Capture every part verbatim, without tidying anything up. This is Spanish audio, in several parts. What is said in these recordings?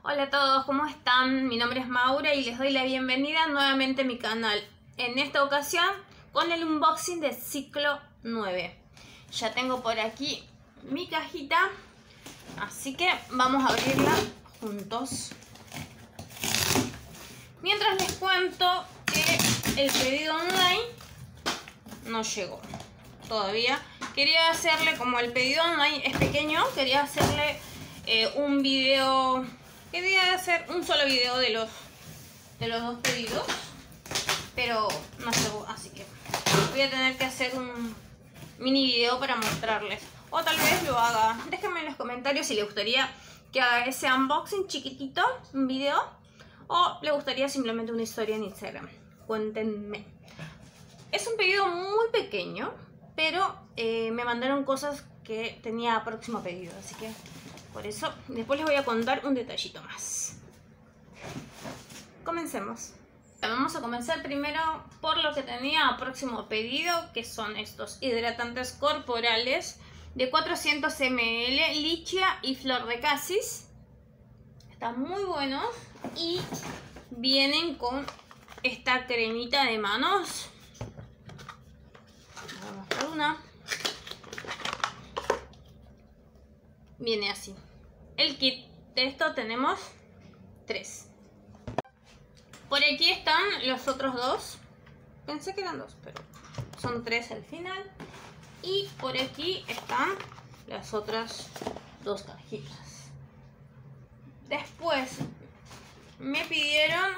Hola a todos, ¿cómo están? Mi nombre es Maura y les doy la bienvenida nuevamente a mi canal. En esta ocasión con el unboxing de ciclo nueve. Ya tengo por aquí mi cajita, así que vamos a abrirla juntos. Mientras les cuento que el pedido online no llegó todavía. Quería hacerle, como el pedido online es pequeño, quería hacerle eh, un video... Quería hacer un solo video de los, de los dos pedidos, pero no llegó, así que voy a tener que hacer un mini video para mostrarles. O tal vez lo haga. Déjenme en los comentarios si les gustaría que haga ese unboxing chiquitito, un video, o le gustaría simplemente una historia en Instagram. Cuéntenme. Es un pedido muy pequeño, pero eh, me mandaron cosas que tenía próximo pedido, así que por eso después les voy a contar un detallito más. Comencemos. Vamos a comenzar primero por lo que tenía a próximo pedido, que son estos hidratantes corporales de cuatrocientos mililitros, lichia y flor de casis. Están muy buenos y vienen con esta cremita de manos. Voy a mostrar una. Viene así. El kit de esto tenemos tres. Por aquí están los otros dos. Pensé que eran dos, pero son tres al final. Y por aquí están las otras dos cajitas. Después me pidieron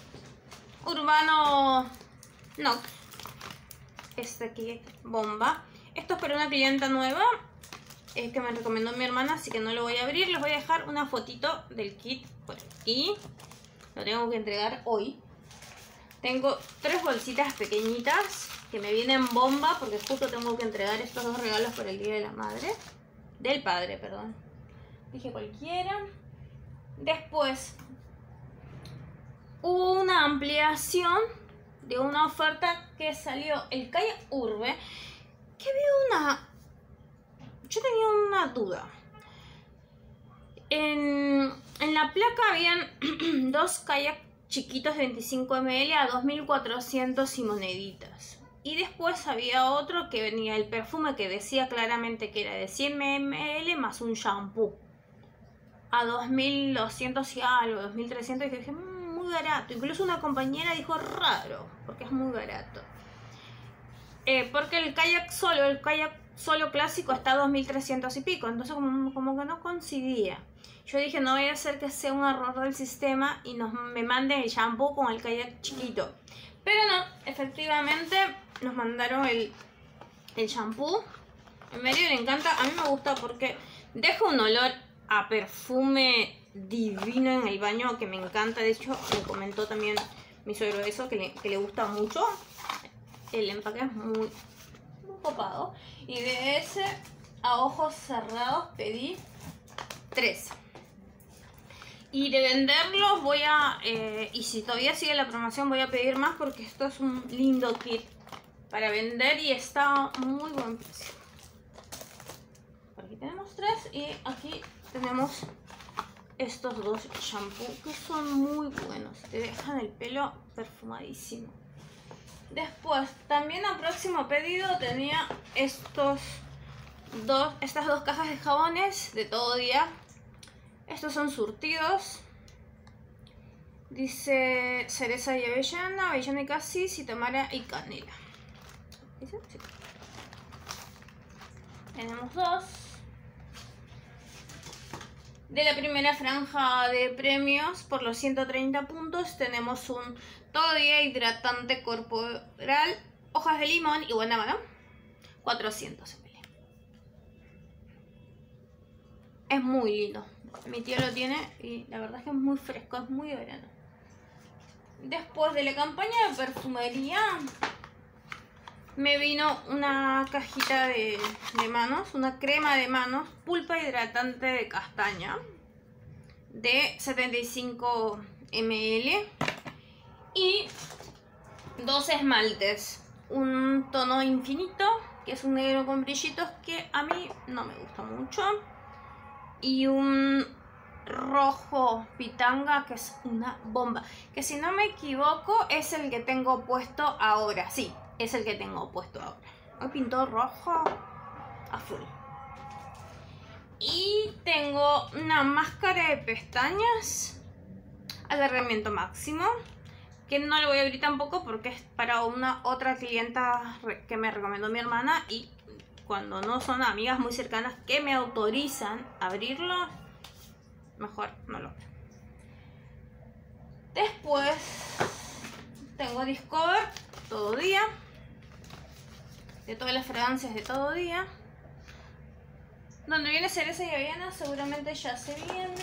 Urbano Nox. Este aquí, bomba. Esto es para una clienta nueva. Es que me recomendó mi hermana, así que no lo voy a abrir. Les voy a dejar una fotito del kit por aquí. Lo tengo que entregar hoy. Tengo tres bolsitas pequeñitas que me vienen bomba, porque justo tengo que entregar estos dos regalos para el Día de la Madre. Del Padre, perdón. Dije cualquiera. Después hubo una ampliación de una oferta que salió el Kayak Urbe, que vi una... Yo tenía una duda. En, en la placa habían dos kayak chiquitos de veinticinco mililitros a dos mil cuatrocientos y moneditas. Y después había otro que venía el perfume que decía claramente que era de cien mililitros más un shampoo. A dos mil doscientos y algo, dos mil trescientos. Y dije, mmm, muy barato. Incluso una compañera dijo raro, porque es muy barato. Eh, porque el kayak solo, el kayak solo clásico está a dos mil trescientos y pico, entonces como, como que no coincidía. Yo dije, no voy a hacer que sea un error del sistema y nos, me manden el shampoo con el kayak chiquito. Pero no, efectivamente nos mandaron el, el shampoo. En medio le encanta, a mí me gusta porque deja un olor a perfume divino en el baño que me encanta. De hecho, me comentó también mi suegro eso, que le, que le gusta mucho. El empaque es muy... copado. Y de ese a ojos cerrados pedí tres. Y de venderlos voy a eh, y si todavía sigue la promoción voy a pedir más, porque esto es un lindo kit para vender y está muy buen precio. Por aquí tenemos tres y aquí tenemos estos dos shampoos que son muy buenos, te dejan el pelo perfumadísimo. Después, también a próximo pedido tenía estos dos, estas dos cajas de jabones de todo día. Estos son surtidos. Dice cereza y avellana, avellana y casis, y tamara y canela. ¿Dice? Sí. Tenemos dos. De la primera franja de premios, por los ciento treinta puntos, tenemos un todo día hidratante corporal, hojas de limón y guanábana, cuatrocientos mililitros. Es muy lindo. Mi tío lo tiene y la verdad es que es muy fresco, es muy verano. Después de la campaña de perfumería, me vino una cajita de, de manos, una crema de manos, pulpa hidratante de castaña de setenta y cinco mililitros y dos esmaltes, un tono infinito que es un negro con brillitos que a mí no me gusta mucho, y un rojo pitanga, que es una bomba. Que si no me equivoco es el que tengo puesto ahora. Sí, es el que tengo puesto ahora. Hoy pintó rojo a full. Y tengo una máscara de pestañas, alargamiento máximo, que no lo voy a abrir tampoco porque es para una otra clienta que me recomendó mi hermana, y cuando no son amigas muy cercanas que me autorizan a abrirlo, mejor no lo abro. Después tengo Discover todo día, de todas las fragancias de todo día. Donde viene cereza y avellana seguramente ya se viene.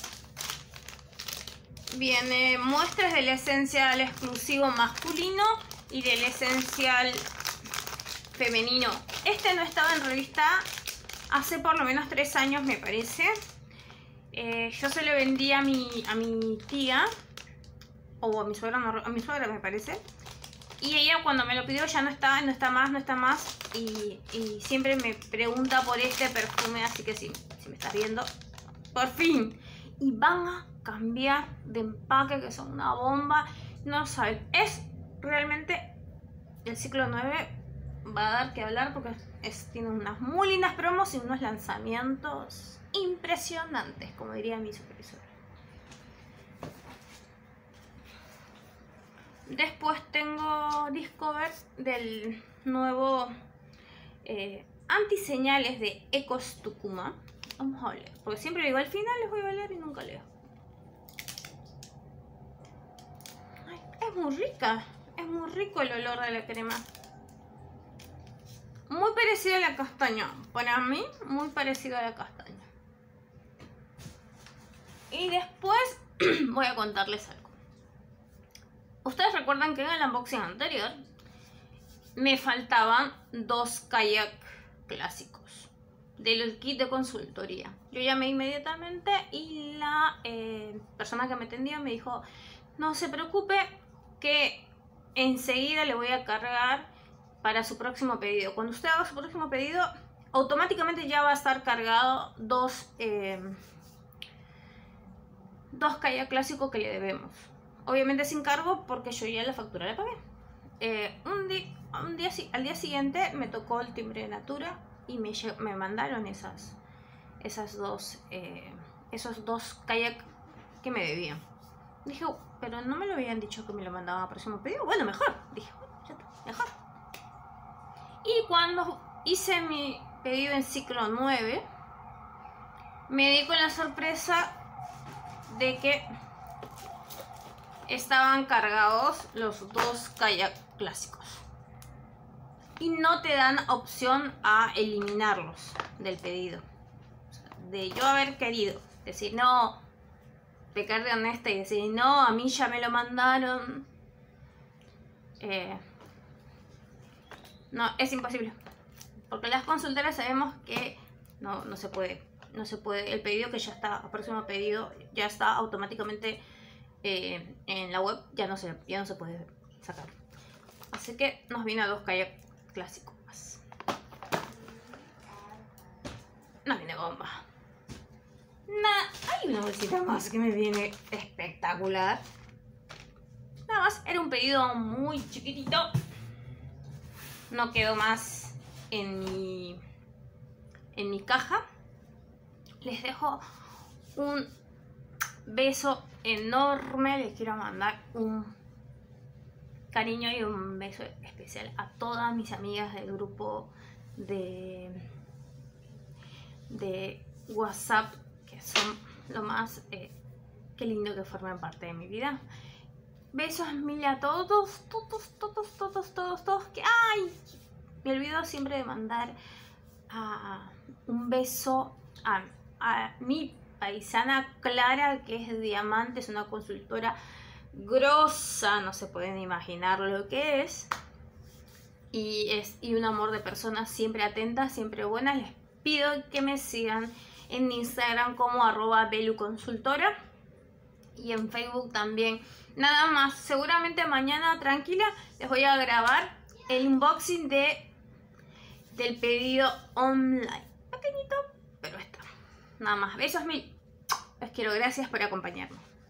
Viene muestras del esencial exclusivo masculino y del esencial femenino. Este no estaba en revista hace por lo menos tres años, me parece. Eh, yo se lo vendí a mi, a mi tía, o a mi suegra, no, a mi suegra me parece. Y ella cuando me lo pidió ya no está, no está más, no está más. Y, y siempre me pregunta por este perfume, así que si, si me estás viendo, por fin. Y van a cambiar de empaque, que son una bomba. No saben, es realmente el ciclo nueve. Va a dar que hablar porque es, tiene unas muy lindas promos y unos lanzamientos impresionantes, como diría mi supervisora. Después tengo Discover del nuevo eh, antiseñales de Ecos Tucumán. Vamos a leer, porque siempre digo al final les voy a leer y nunca leo. Ay, es muy rica, es muy rico el olor de la crema. Muy parecido a la castaña, para mí muy parecido a la castaña. Y después voy a contarles algo. Ustedes recuerdan que en el unboxing anterior me faltaban dos kayak clásicos del kit de consultoría. Yo llamé inmediatamente y la eh, persona que me atendió me dijo: no se preocupe, que enseguida le voy a cargar para su próximo pedido. Cuando usted haga su próximo pedido, automáticamente ya va a estar cargado dos, eh, dos kayak clásicos que le debemos. Obviamente sin cargo porque yo ya la factura la pagué. Eh, un di un día, al día siguiente me tocó el timbre de Natura y me, me mandaron esas, esas dos, eh, esos dos kayak que me debían. Dije, pero no me lo habían dicho que me lo mandaban a próximo pedido. Bueno, mejor. Dije, ya está, mejor. Y cuando hice mi pedido en ciclo nueve, me di con la sorpresa de que estaban cargados los dos kayak clásicos y no te dan opción a eliminarlos del pedido. O sea, de yo haber querido decir no, pecar de honesta y decir no, a mí ya me lo mandaron, eh, no, es imposible, porque las consultoras sabemos que no, no se puede, no se puede, el pedido que ya está, el próximo pedido ya está automáticamente Eh, en la web, ya no, se, ya no se puede sacar. Así que nos viene a dos kayak clásicos más. No viene bomba. Nah, hay una bolsita más que me viene espectacular. Nada más, era un pedido muy chiquitito. No quedó más en mi, en mi caja. Les dejo un beso enorme, les quiero mandar un cariño y un beso especial a todas mis amigas del grupo de, de WhatsApp, que son lo más eh, que lindo que forman parte de mi vida. Besos mil a todos, todos, todos, todos, todos, todos, que ay, me olvido siempre de mandar a, un beso a, a mi paisana Clara, que es diamante, es una consultora grosa, no se pueden imaginar lo que es, y es y un amor de persona, siempre atenta, siempre buena. Les pido que me sigan en Instagram como arroba beluconsultora y en Facebook también. Nada más, seguramente mañana tranquila les voy a grabar el unboxing de del pedido online, pequeñito, pero está. Nada más, besos mil. Pesquero, gracias por acompañarnos.